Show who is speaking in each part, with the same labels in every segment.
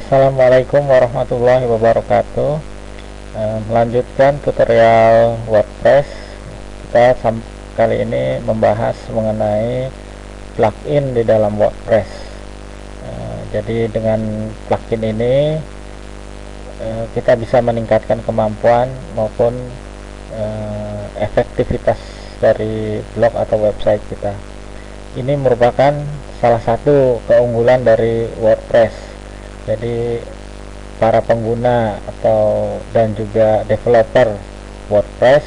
Speaker 1: Assalamualaikum warahmatullahi wabarakatuh. Melanjutkan tutorial WordPress, kita kali ini membahas mengenai plugin di dalam WordPress. Jadi dengan plugin ini kita bisa meningkatkan kemampuan maupun efektivitas dari blog atau website kita. Ini merupakan salah satu keunggulan dari WordPress. Jadi para pengguna dan juga developer WordPress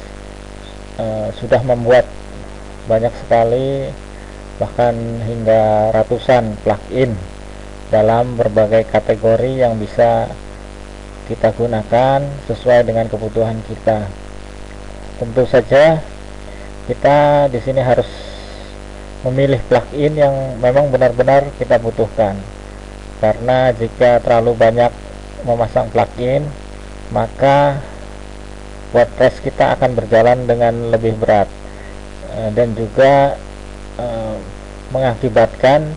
Speaker 1: sudah membuat banyak sekali, bahkan hingga ratusan plugin dalam berbagai kategori yang bisa kita gunakan sesuai dengan kebutuhan kita. Tentu saja kita di sini harus memilih plugin yang memang benar-benar kita butuhkan. Karena jika terlalu banyak memasang plugin, maka WordPress kita akan berjalan dengan lebih berat dan juga mengakibatkan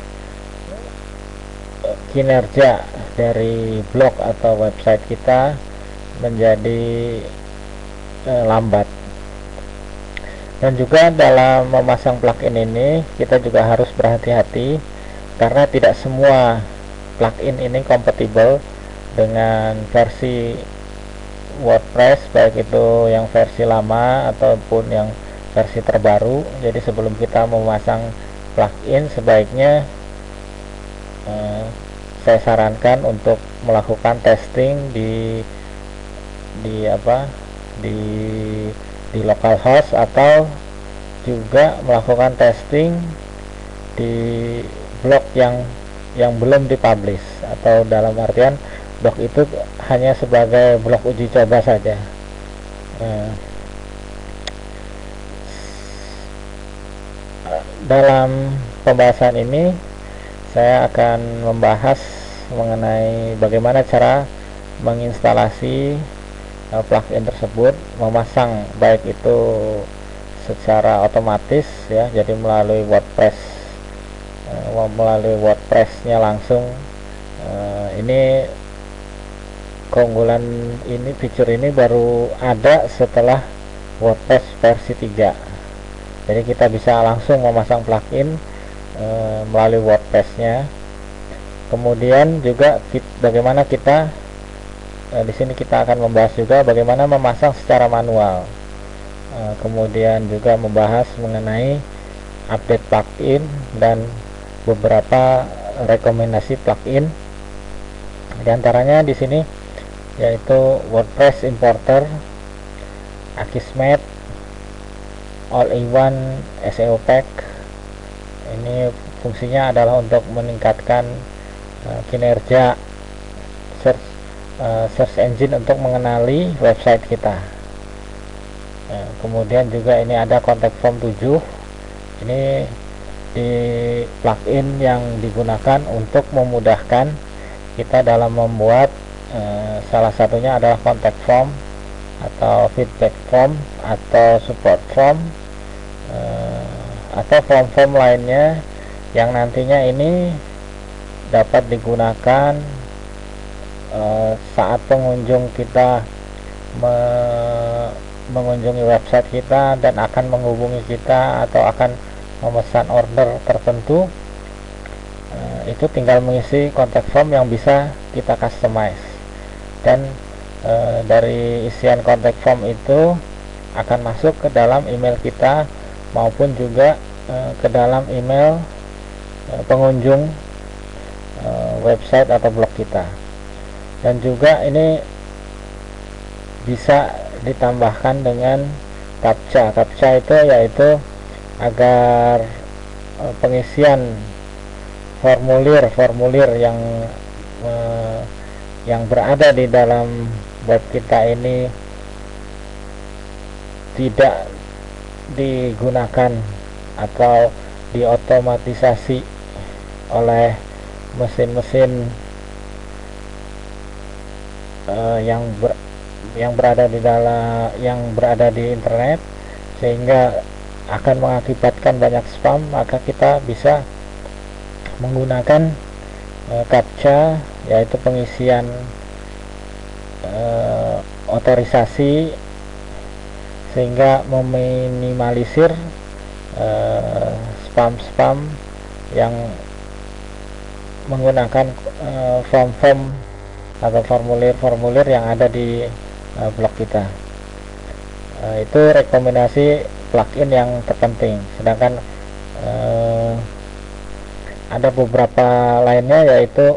Speaker 1: kinerja dari blog atau website kita menjadi lambat. Dan juga dalam memasang plugin ini kita juga harus berhati-hati, karena tidak semua plugin ini kompatibel dengan versi WordPress, baik itu yang versi lama ataupun yang versi terbaru. Jadi sebelum kita memasang plugin, sebaiknya saya sarankan untuk melakukan testing di localhost, atau juga melakukan testing di blog yang belum dipublish, atau dalam artian blog itu hanya sebagai blog uji coba saja. Dalam pembahasan ini saya akan membahas mengenai bagaimana cara menginstalasi plugin tersebut, memasang baik itu secara otomatis ya, jadi melalui WordPress-nya langsung. Ini keunggulan ini, fitur ini baru ada setelah WordPress versi 3. Jadi kita bisa langsung memasang plugin melalui WordPress-nya. Kemudian juga bagaimana kita di sini kita akan membahas juga bagaimana memasang secara manual. Kemudian juga membahas mengenai update plugin dan beberapa rekomendasi plugin. Di antaranya di sini yaitu WordPress Importer, Akismet, All-in-One SEO Pack. Ini fungsinya adalah untuk meningkatkan kinerja search engine untuk mengenali website kita. Kemudian juga ini ada Contact Form 7. Ini di plugin yang digunakan untuk memudahkan kita dalam membuat salah satunya adalah contact form atau feedback form atau support form atau form-form lainnya yang nantinya ini dapat digunakan saat pengunjung kita mengunjungi website kita dan akan menghubungi kita atau akan memesan order tertentu. Itu tinggal mengisi contact form yang bisa kita customize, dan dari isian contact form itu akan masuk ke dalam email kita maupun juga ke dalam email pengunjung website atau blog kita. Dan juga ini bisa ditambahkan dengan CAPTCHA. CAPTCHA itu yaitu agar pengisian formulir yang berada di dalam web kita ini tidak digunakan atau diotomatisasi oleh mesin-mesin yang berada di internet, sehingga akan mengakibatkan banyak spam. Maka kita bisa menggunakan CAPTCHA yaitu pengisian otorisasi, sehingga meminimalisir spam-spam yang menggunakan form-form atau formulir-formulir yang ada di blog kita. Itu rekomendasi plugin yang terpenting. Sedangkan ada beberapa lainnya, yaitu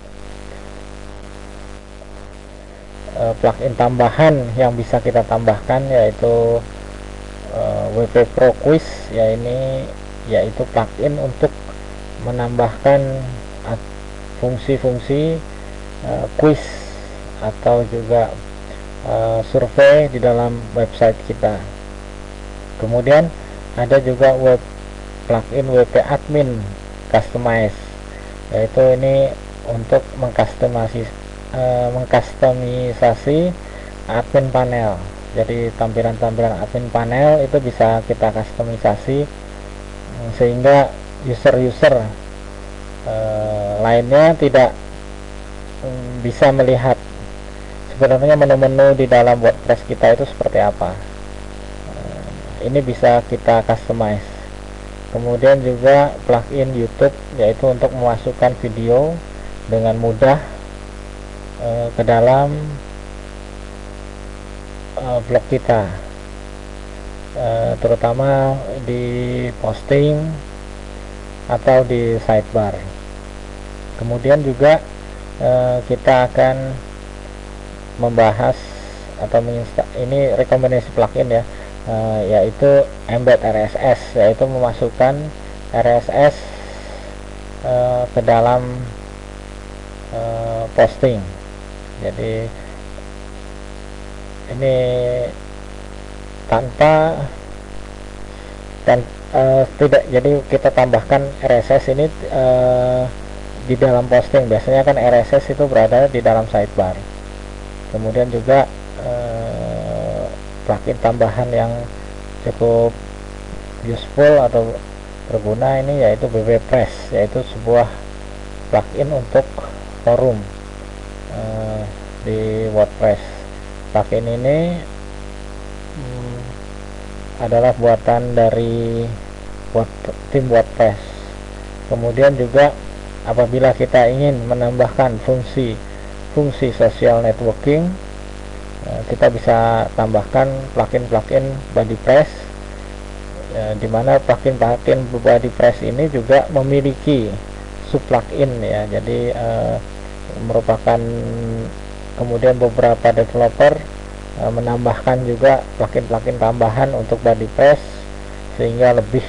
Speaker 1: plugin tambahan yang bisa kita tambahkan, yaitu WP Pro Quiz, yaitu plugin untuk menambahkan fungsi-fungsi quiz atau juga survei di dalam website kita. Kemudian ada juga plugin WP Admin Customize, yaitu ini untuk mengkustomisasi admin panel. Jadi tampilan-tampilan admin panel itu bisa kita kustomisasi sehingga user-user lainnya tidak bisa melihat sebenarnya menu-menu di dalam WordPress kita itu seperti apa. Ini bisa kita customize. Kemudian juga plugin YouTube, yaitu untuk memasukkan video dengan mudah ke dalam blog kita, terutama di posting atau di sidebar. Kemudian juga kita akan membahas atau ini rekomendasi plugin ya, yaitu embed RSS, yaitu memasukkan RSS ke dalam posting. Jadi ini tidak, jadi kita tambahkan RSS ini di dalam posting. Biasanya kan RSS itu berada di dalam sidebar. Kemudian juga plugin tambahan yang cukup useful atau berguna ini yaitu BBPress, yaitu sebuah plugin untuk forum di WordPress. Plugin ini adalah buatan dari tim WordPress. Kemudian juga apabila kita ingin menambahkan fungsi social networking, kita bisa tambahkan plugin BuddyPress, di mana plugin BuddyPress ini juga memiliki subplugin ya. Jadi merupakan, kemudian beberapa developer menambahkan juga plugin tambahan untuk BuddyPress, sehingga lebih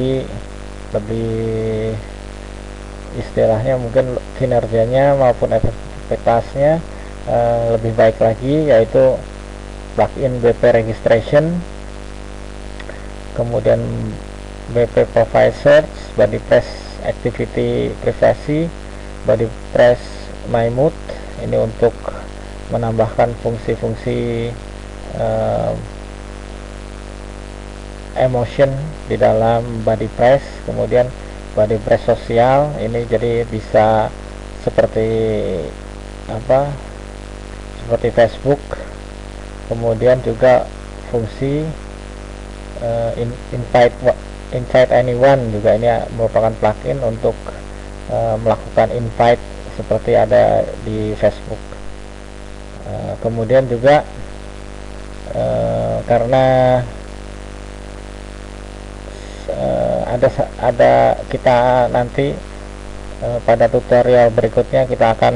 Speaker 1: istilahnya mungkin kinerjanya maupun efektivitasnya lebih baik lagi, yaitu plugin BP Registration, kemudian BP Profile Search, BuddyPress Activity Privacy, BuddyPress My Mood. Ini untuk menambahkan fungsi-fungsi emotion di dalam BuddyPress. Kemudian BuddyPress sosial, ini jadi bisa seperti Facebook. Kemudian juga fungsi invite anyone, juga ini merupakan plugin untuk melakukan invite seperti ada di Facebook. Kemudian juga karena ada kita nanti pada tutorial berikutnya kita akan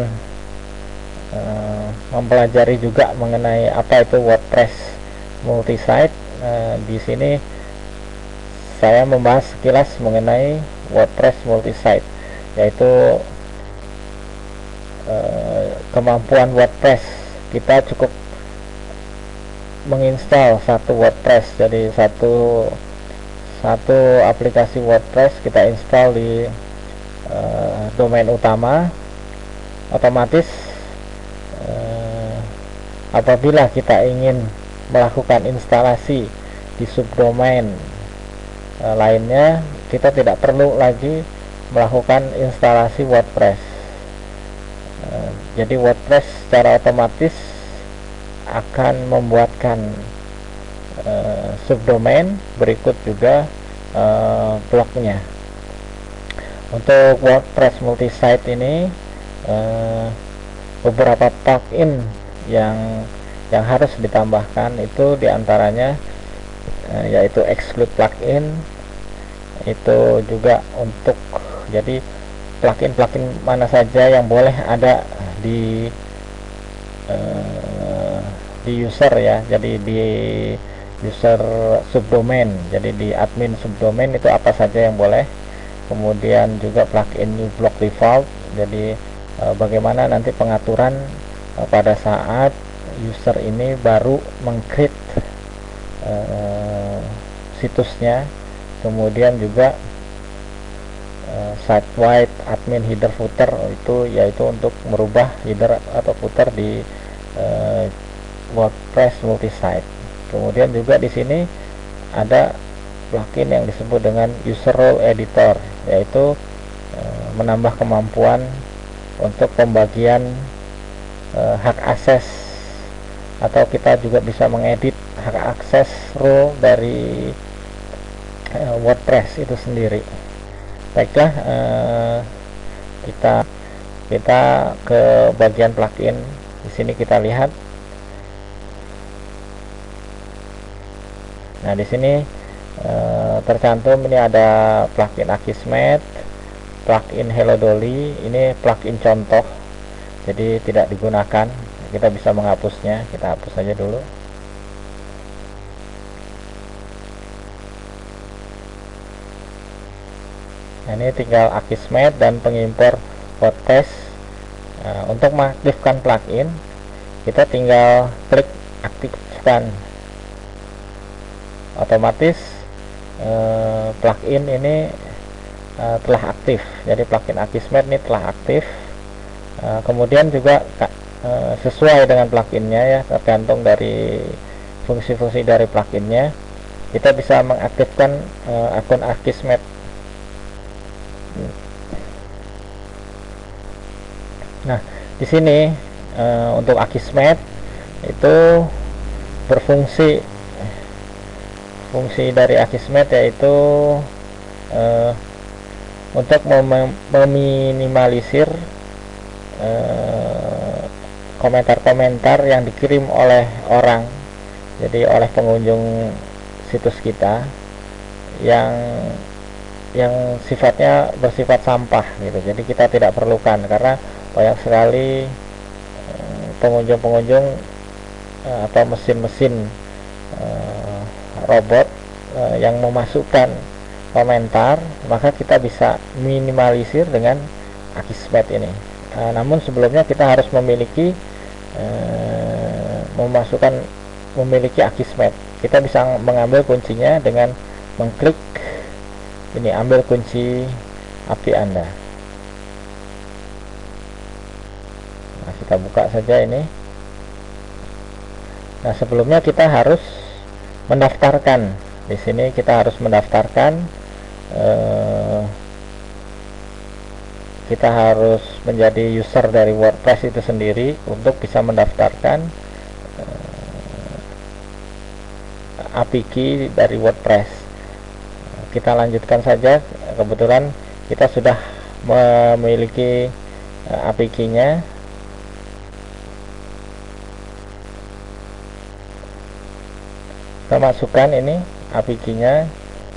Speaker 1: mempelajari juga mengenai apa itu WordPress multi-site. Di sini saya membahas sekilas mengenai WordPress multi-site, yaitu kemampuan WordPress. Kita cukup menginstal satu WordPress, jadi satu aplikasi WordPress kita install di domain utama. Otomatis apabila kita ingin melakukan instalasi di subdomain lainnya, kita tidak perlu lagi melakukan instalasi WordPress. Jadi WordPress secara otomatis akan membuatkan subdomain, berikut juga blognya. Untuk WordPress multisite ini beberapa plugin yang harus ditambahkan itu diantaranya yaitu exclude plugin. Itu juga untuk, jadi plugin mana saja yang boleh ada di user ya, jadi di user subdomain, jadi di admin subdomain itu apa saja yang boleh. Kemudian juga plugin new block default, jadi bagaimana nanti pengaturan pada saat user ini baru mengcreate situsnya. Kemudian juga site wide admin header footer, itu yaitu untuk merubah header atau footer di WordPress multisite. Kemudian juga di sini ada plugin yang disebut dengan user role editor, yaitu menambah kemampuan untuk pembagian hak akses, atau kita juga bisa mengedit hak akses role dari WordPress itu sendiri. Baiklah, kita ke bagian plugin. Di sini kita lihat. Nah, di sini tercantum ini ada plugin Akismet, plugin Hello Dolly. Ini plugin contoh, jadi tidak digunakan. Kita bisa menghapusnya. Kita hapus saja dulu. Nah, ini tinggal Akismet dan pengimpor WordPress. Untuk mengaktifkan plugin, kita tinggal klik aktifkan. Otomatis plugin ini telah aktif. Jadi plugin Akismet ini telah aktif. Kemudian juga sesuai dengan pluginnya ya, tergantung dari fungsi-fungsi dari pluginnya, kita bisa mengaktifkan akun Akismet. Nah, di sini untuk Akismet itu berfungsi, fungsi dari Akismet yaitu untuk meminimalisir komentar-komentar yang dikirim oleh orang, jadi oleh pengunjung situs kita yang sifatnya bersifat sampah gitu. Jadi kita tidak perlukan, karena banyak sekali pengunjung atau mesin-mesin robot yang memasukkan komentar, maka kita bisa minimalisir dengan Akismet ini. Namun sebelumnya kita harus memiliki memiliki Akismet. Kita bisa mengambil kuncinya dengan mengklik ini, ambil kunci API Anda. Nah, kita buka saja ini. Nah, sebelumnya kita harus mendaftarkan. Di sini kita harus mendaftarkan. Kita harus menjadi user dari WordPress itu sendiri untuk bisa mendaftarkan API key dari WordPress. Kita lanjutkan saja. Kebetulan kita sudah memiliki API key-nya. Kita masukkan ini API key-nya.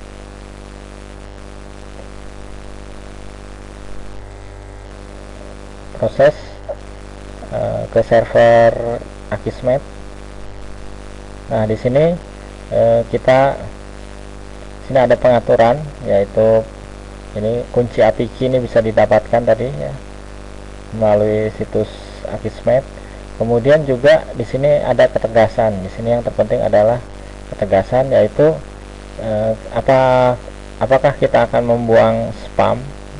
Speaker 1: Proses ke server Akismet. Nah, di sini sini ada pengaturan, yaitu ini kunci API key ini bisa didapatkan tadi ya melalui situs Akismet. Kemudian juga di sini ada ketegasan. Di sini yang terpenting adalah ketegasan, yaitu apakah kita akan membuang spam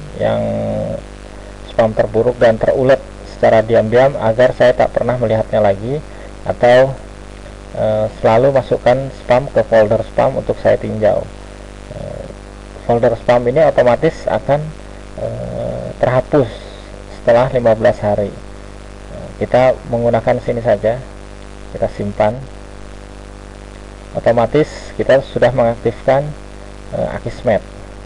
Speaker 1: terburuk dan terulet secara diam-diam agar saya tak pernah melihatnya lagi, atau selalu masukkan spam ke folder spam untuk saya tinjau. Folder spam ini otomatis akan terhapus setelah 15 hari. kita menggunakan sini saja, kita simpan. Otomatis kita sudah mengaktifkan Akismet.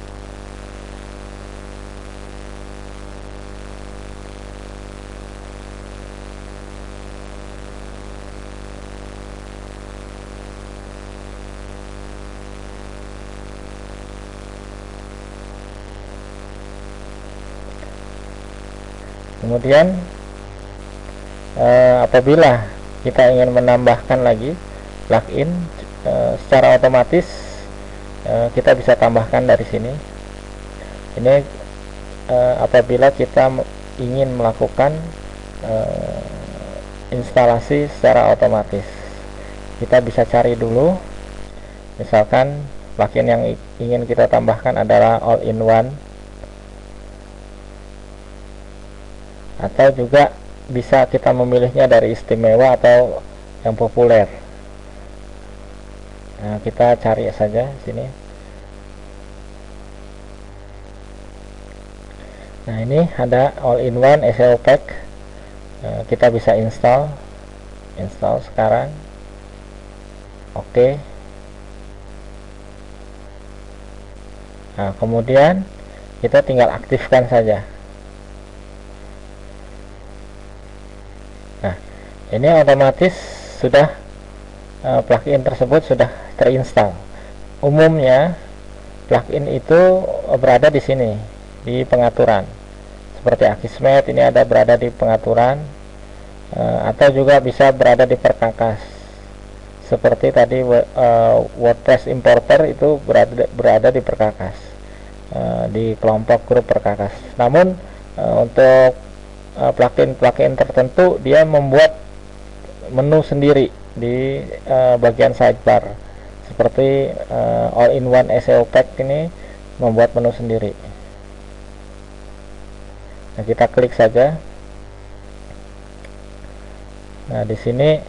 Speaker 1: Kemudian apabila kita ingin menambahkan lagi plugin, secara otomatis kita bisa tambahkan dari sini. Ini apabila kita ingin melakukan instalasi secara otomatis, kita bisa cari dulu. Misalkan plugin yang ingin kita tambahkan adalah all-in-one, atau juga bisa kita memilihnya dari istimewa atau yang populer. Nah, kita cari saja sini. Nah, ini ada all-in-one SEO pack. Kita bisa install sekarang. Oke. Nah, kemudian kita tinggal aktifkan saja. Nah, ini otomatis sudah plugin tersebut sudah terinstall. Umumnya plugin itu berada di sini, di pengaturan. Seperti Akismet ini ada berada di pengaturan, atau juga bisa berada di perkakas. Seperti tadi WordPress importer itu berada di perkakas, di kelompok grup perkakas. Namun untuk plugin tertentu dia membuat menu sendiri di bagian sidebar, seperti all-in-one SEO pack ini membuat menu sendiri. Nah, kita klik saja. Nah, di sini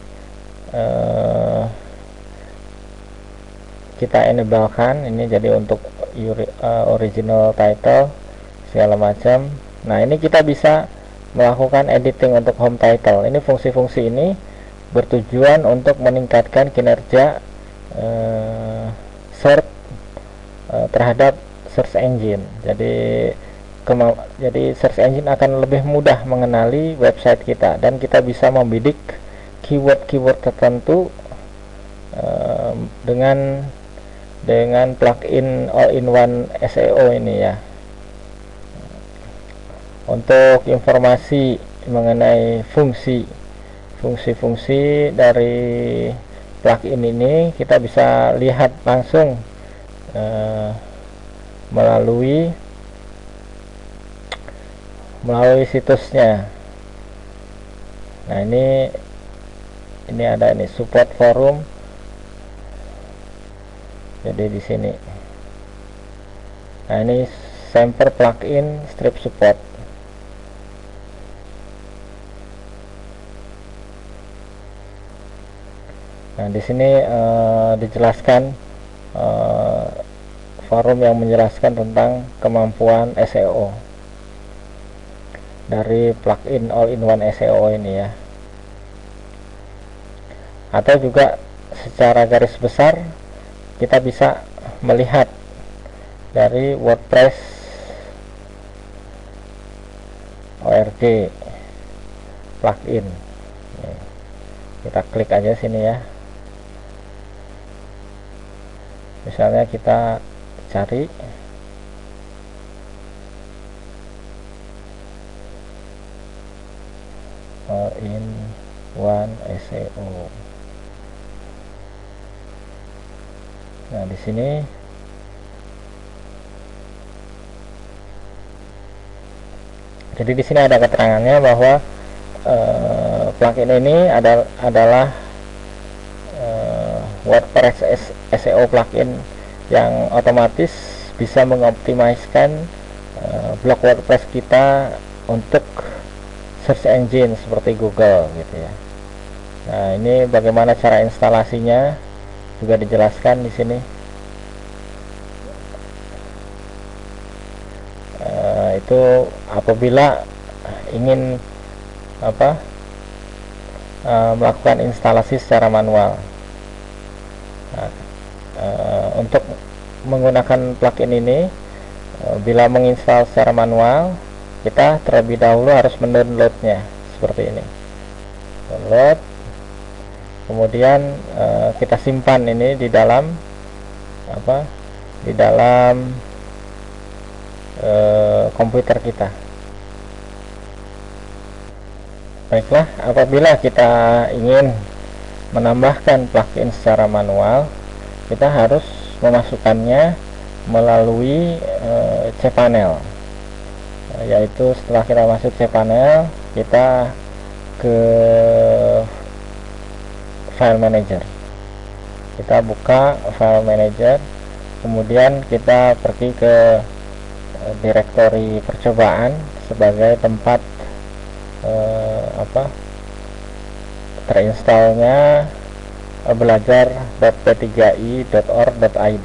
Speaker 1: kita enablekan ini jadi untuk original title segala macam. Nah, ini kita bisa melakukan editing untuk home title. Ini fungsi-fungsi ini bertujuan untuk meningkatkan kinerja search terhadap search engine. Jadi search engine akan lebih mudah mengenali website kita, dan kita bisa membidik keyword-keyword tertentu dengan plugin all-in-one SEO ini ya. Untuk informasi mengenai fungsi-fungsi dari plugin ini kita bisa lihat langsung melalui situsnya. Nah, ini ada ini support forum. Jadi di sini. Nah, ini sampler plugin strip support. Nah, di sini dijelaskan forum yang menjelaskan tentang kemampuan SEO dari plugin all-in-one SEO ini ya. Atau juga secara garis besar kita bisa melihat dari WordPress org plugin. Kita klik aja sini ya. Misalnya kita cari all-in-one SEO. Nah, di sini jadi di sini ada keterangannya bahwa plugin ini adalah WordPress SEO plugin yang otomatis bisa mengoptimalkan blog WordPress kita untuk search engine seperti Google gitu ya. Nah, ini bagaimana cara instalasinya juga dijelaskan di sini. Itu apabila ingin melakukan instalasi secara manual. Nah, untuk menggunakan plugin ini, bila menginstal secara manual, kita terlebih dahulu harus mendownloadnya seperti ini. Download, kemudian kita simpan ini di dalam komputer kita. Baiklah, apabila kita ingin menambahkan plugin secara manual, kita harus memasukkannya melalui cPanel, yaitu setelah kita masuk cPanel, kita ke file manager, kita buka file manager, kemudian kita pergi ke direktori percobaan sebagai tempat terinstalnya belajar.p3i.org.id.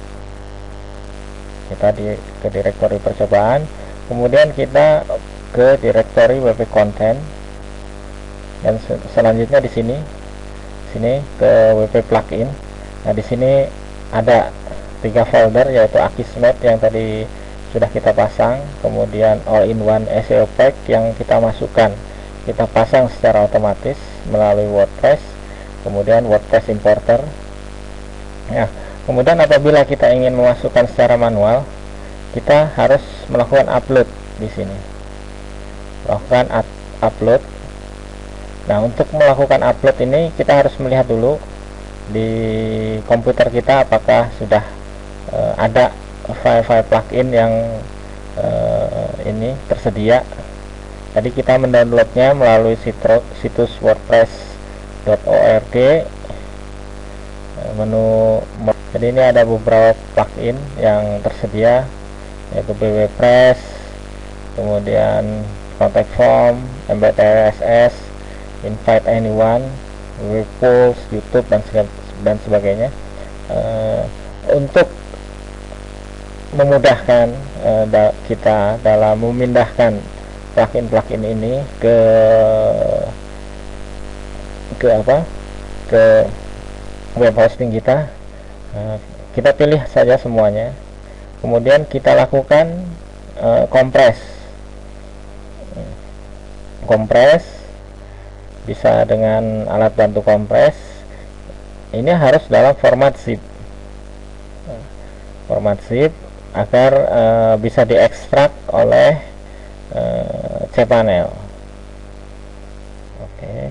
Speaker 1: Kita ke direktori percobaan, kemudian kita ke direktori wp content, dan selanjutnya di sini ke wp plugin. Nah, di sini ada 3 folder, yaitu Akismet yang tadi sudah kita pasang, kemudian all-in-one SEO pack yang kita masukkan, kita pasang secara otomatis melalui WordPress, kemudian WordPress importer. Nah, kemudian apabila kita ingin memasukkan secara manual, kita harus melakukan upload di sini, melakukan upload. Nah, untuk melakukan upload ini kita harus melihat dulu di komputer kita apakah sudah ada file-file plugin yang ini tersedia. Tadi kita mendownloadnya melalui situs wordpress.org, menu. Jadi ini ada beberapa plugin yang tersedia, yaitu BWPress, kemudian contact form, embed RSS, invite anyone, Webpulse, YouTube, dan sebagainya. Untuk memudahkan kita dalam memindahkan plugin ini ke web hosting kita, kita pilih saja semuanya, kemudian kita lakukan kompres bisa dengan alat bantu kompres. Ini harus dalam format zip agar bisa diekstrak oleh cPanel. Oke.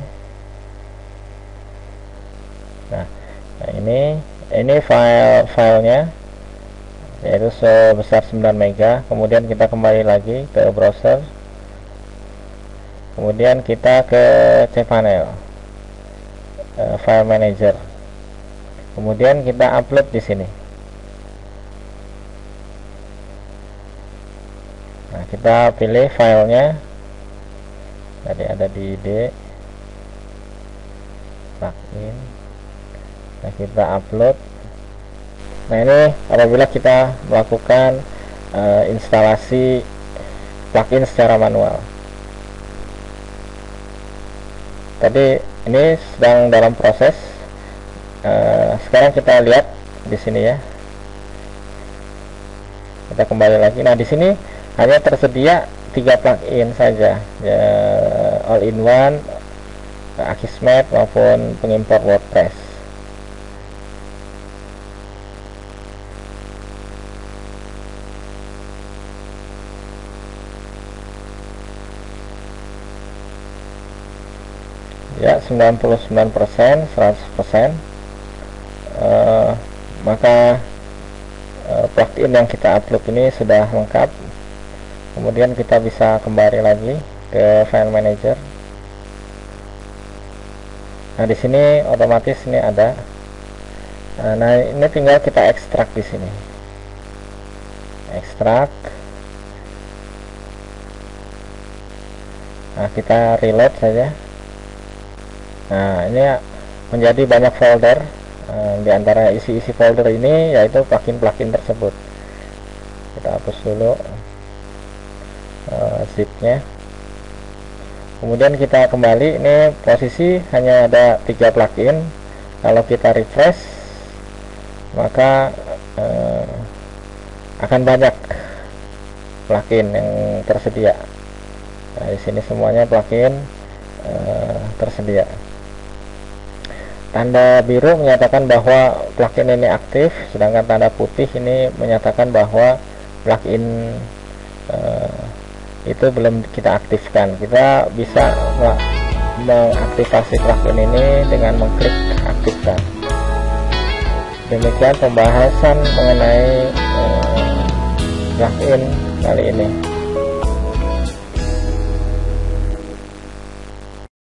Speaker 1: Nah, ini filenya, yaitu sebesar 9 MB. Kemudian kita kembali lagi ke browser, kemudian kita ke cPanel, file manager, kemudian kita upload di sini. Nah, kita pilih filenya, tadi ada di D plugin. Nah, kita upload. Nah, ini apabila kita melakukan instalasi plugin secara manual. Tadi ini sedang dalam proses. Sekarang kita lihat di sini ya. Kita kembali lagi. Nah, di sini hanya tersedia 3 plugin saja, ya, all-in-one, Akismet maupun pengimpor WordPress. Ya, 99%, 100%. Maka plugin yang kita upload ini sudah lengkap. Kemudian kita bisa kembali lagi ke file manager. Nah, di sini otomatis ini ada. Nah, ini tinggal kita ekstrak di sini. Ekstrak. Nah, kita reload saja. Nah, ini menjadi banyak folder. Di antara isi-isi folder ini yaitu plugin-plugin tersebut. Kita hapus dulu zipnya. Kemudian kita kembali, ini posisi hanya ada 3 plugin. Kalau kita refresh maka akan banyak plugin yang tersedia. Nah, di sini semuanya plugin tersedia. Tanda biru menyatakan bahwa plugin ini aktif, sedangkan tanda putih ini menyatakan bahwa plugin itu belum kita aktifkan. Kita bisa mengaktifasi plugin ini dengan mengklik aktifkan. Demikian pembahasan mengenai plugin kali ini.